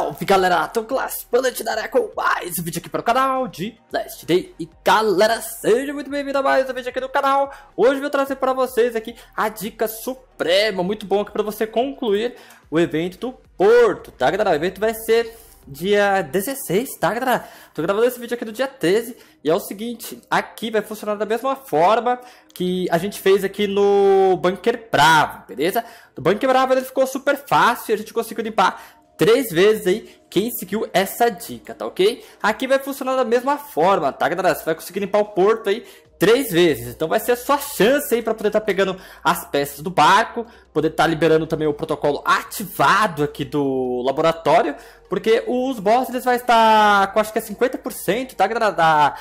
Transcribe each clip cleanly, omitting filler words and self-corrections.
Salve galera, tô com Last Planet com mais um vídeo aqui para o canal de Last Day. E galera, seja muito bem-vindo a mais um vídeo aqui no canal. Hoje eu vou trazer para vocês aqui a dica suprema, muito bom aqui para você concluir o evento do Porto, tá galera? O evento vai ser dia 16, tá galera? Tô gravando esse vídeo aqui no dia 13 e é o seguinte, aqui vai funcionar da mesma forma que a gente fez aqui no Bunker Bravo, beleza? No Bunker Bravo ele ficou super fácil e a gente conseguiu limpar 3 vezes aí quem seguiu essa dica, tá ok? Aqui vai funcionar da mesma forma, tá galera? Você vai conseguir limpar o porto aí 3 vezes, então vai ser a sua chance aí para poder estar pegando as peças do barco, poder estar liberando também o protocolo ativado aqui do laboratório, porque os bosses eles vai estar com acho que é 50%, tá galera?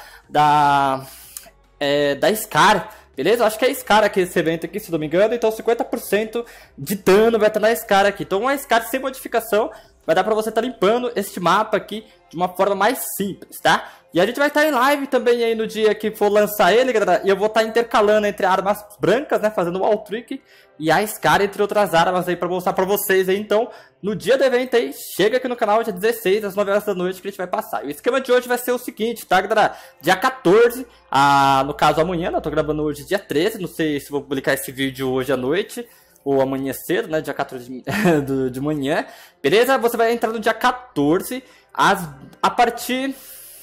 Da Scar. Beleza? Eu acho que é a Scar aqui esse evento aqui, se não me engano. Então 50% de dano vai estar na Scar aqui. Então uma Scar sem modificação vai dar pra você estar limpando este mapa aqui de uma forma mais simples, tá? E a gente vai estar em live também aí no dia que for lançar ele, galera. E eu vou estar intercalando entre armas brancas, né? Fazendo o Wall Trick e a Scar, entre outras armas aí pra mostrar pra vocês aí. Então, no dia do evento aí, chega aqui no canal dia 16, às 9 horas da noite que a gente vai passar. E o esquema de hoje vai ser o seguinte, tá, galera? Dia 14, no caso amanhã, né? Eu tô gravando hoje dia 13, não sei se vou publicar esse vídeo hoje à noite ou amanhã cedo, né, dia 14 de manhã, beleza? Você vai entrar no dia 14, a partir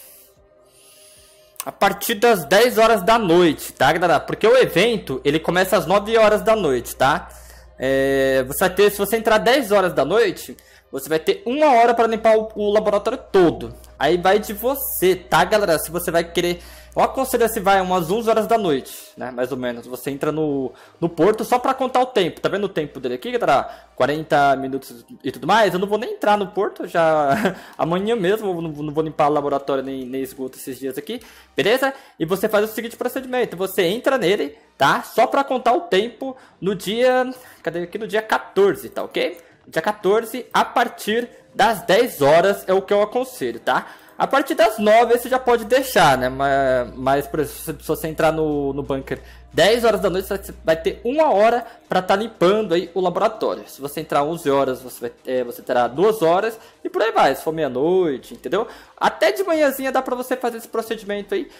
das 10 horas da noite, tá, galera? Porque o evento, ele começa às 9 horas da noite, tá? Você vai ter, se você entrar 10 horas da noite, você vai ter 1 hora para limpar o laboratório todo. Aí vai de você, tá, galera? Se você vai querer... Eu aconselho se vai umas 11 horas da noite, né? Mais ou menos. Você entra no porto só pra contar o tempo. Tá vendo o tempo dele aqui, galera? 40 minutos e tudo mais. Eu não vou nem entrar no porto. Já amanhã mesmo. Eu não vou limpar o laboratório nem esgoto esses dias aqui. Beleza? E você faz o seguinte procedimento. Você entra nele, tá? Só pra contar o tempo no dia... Cadê aqui? No dia 14, tá ok? Dia 14, a partir das 10 horas é o que eu aconselho, tá? A partir das 9 você já pode deixar, né? Mas por exemplo, se você entrar no bunker 10 horas da noite, você vai ter 1 hora para estar limpando aí o laboratório. Se você entrar 11 horas, você terá 2 horas e por aí vai. Se for meia-noite, entendeu? Até de manhãzinha dá para você fazer esse procedimento aí,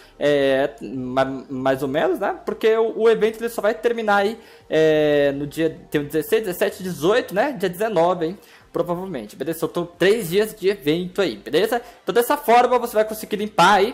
mais ou menos, né? Porque o evento ele só vai terminar aí no dia, tem o 16, 17, 18, né? Dia 19, hein? Provavelmente, beleza? Soltou 3 dias de evento aí, beleza? Então dessa forma você vai conseguir limpar aí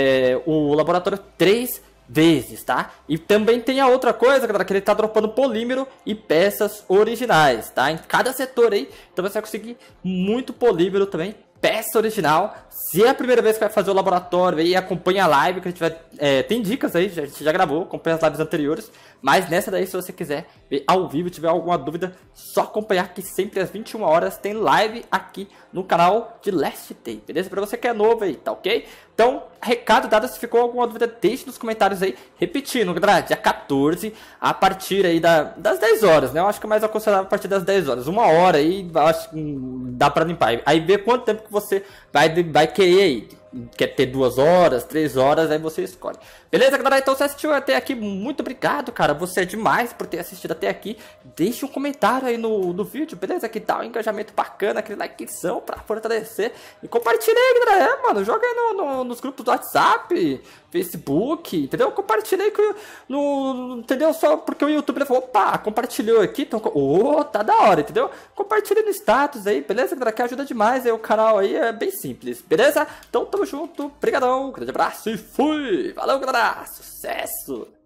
o laboratório 3 vezes, tá? E também tem a outra coisa, galera, que ele tá dropando polímero e peças originais, tá? Em cada setor aí, então você vai conseguir muito polímero também, peça original. Se é a primeira vez que vai fazer o laboratório aí, acompanha a live que a gente vai... tem dicas aí, a gente já gravou, acompanha as lives anteriores. Mas nessa daí, se você quiser ver ao vivo, tiver alguma dúvida, só acompanhar que sempre às 21 horas tem live aqui no canal de Last Day, beleza? Pra você que é novo aí, tá ok? Então, recado dado, se ficou alguma dúvida, deixe nos comentários aí. Repetindo, galera, dia 14, a partir aí das 10 horas, né? Eu acho que é mais aconselhável a partir das 10 horas. 1 hora aí, acho que dá pra limpar. Aí vê quanto tempo que você vai querer aí. Quer ter 2 horas, 3 horas, aí você escolhe. Beleza, galera? Então você assistiu até aqui, muito obrigado, cara. Você é demais por ter assistido até aqui. Deixe um comentário aí no vídeo, beleza? Que dá um engajamento bacana, aquele likezão pra fortalecer. E compartilha aí, galera. Mano, joga aí nos grupos do WhatsApp, Facebook, entendeu? Compartilha aí, entendeu? Só porque o YouTube ele falou, opa, compartilhou aqui, então, tá da hora, entendeu? Compartilha no status aí, beleza, galera? Que ajuda demais aí o canal aí, é bem simples, beleza? Então, tamo junto, brigadão, grande abraço e fui! Valeu, galera! Sucesso!